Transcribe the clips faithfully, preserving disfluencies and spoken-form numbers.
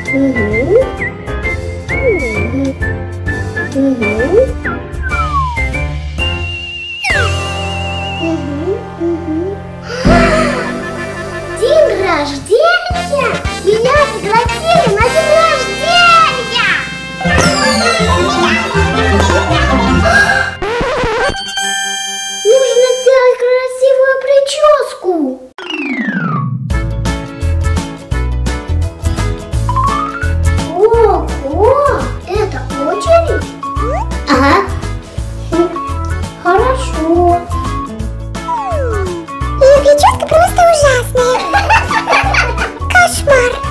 Угу. Угу. День рождения! Меня пригласили на день рождения! Нужно сделать красивую прическу. Ого! Это очередь? Ага. Хорошо. И прическа просто ужасная. Кошмар.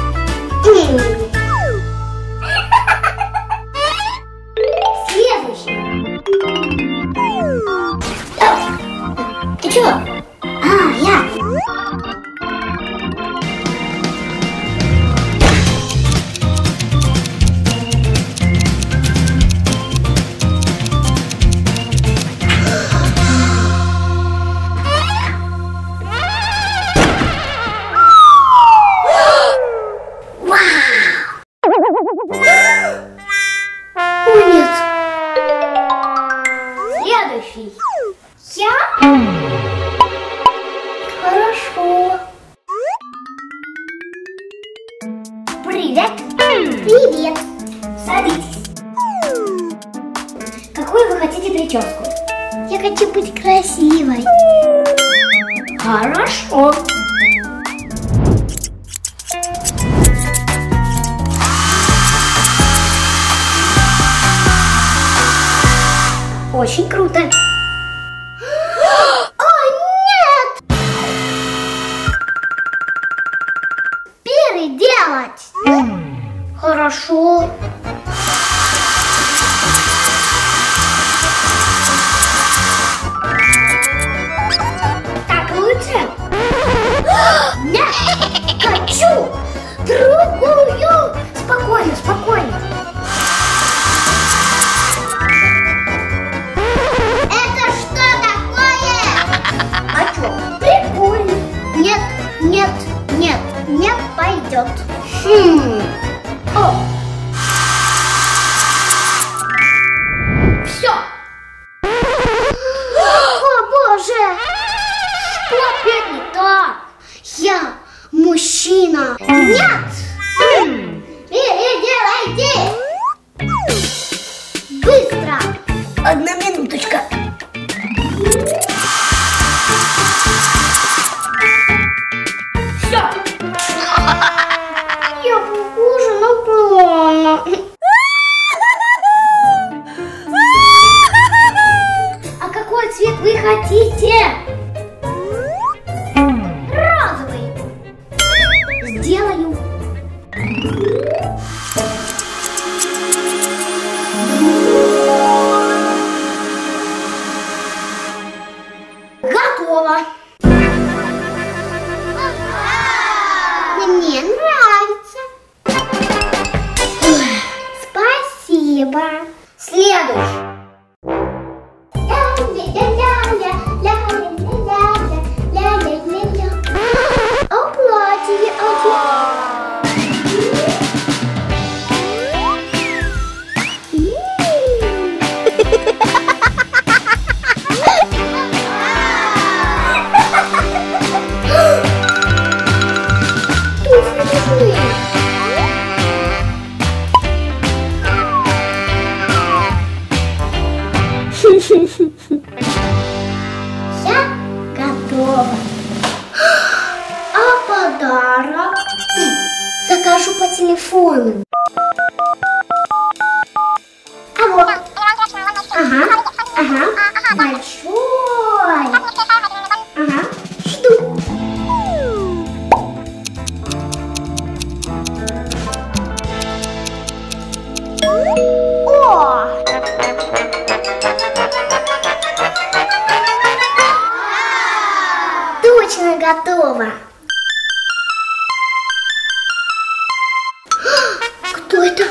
Следующий. Ты чего? А, я. Следующий. Я? Хорошо. Привет. Привет. Садитесь. Какую вы хотите прическу? Я хочу быть красивой. Хорошо. Очень круто. О, нет! Переделать. Хорошо. Так лучше? Нет! Хочу другую! Спокойно, спокойно. Нет, нет, нет, не пойдет. Хм. О. Все. О, боже. Что опять не так? Я мужчина. Нет. Переделайте. Быстро. Одна минуточка. Я похожа на клоуна. А какой цвет вы хотите? Розовый. Сделаю. Готово. Мне нравится. Спасибо. Следующий. А платье Я готова. А подарок? Закажу по телефону. А вот. Ага, ага. Большой. Ага. Жду. О! Точно готово. Кто это?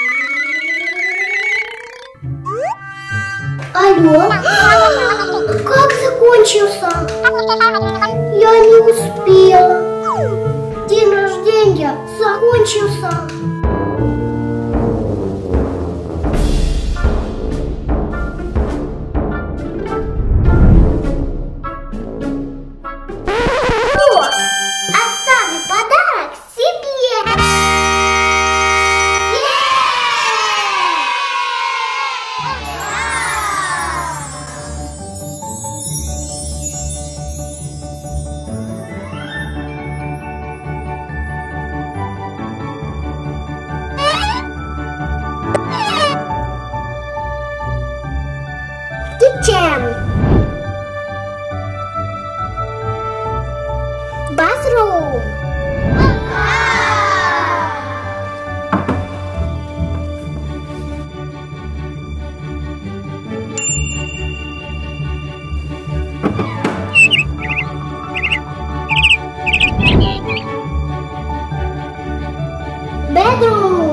Алло? Как закончился? Я не успела. День рождения закончился. Bedroom.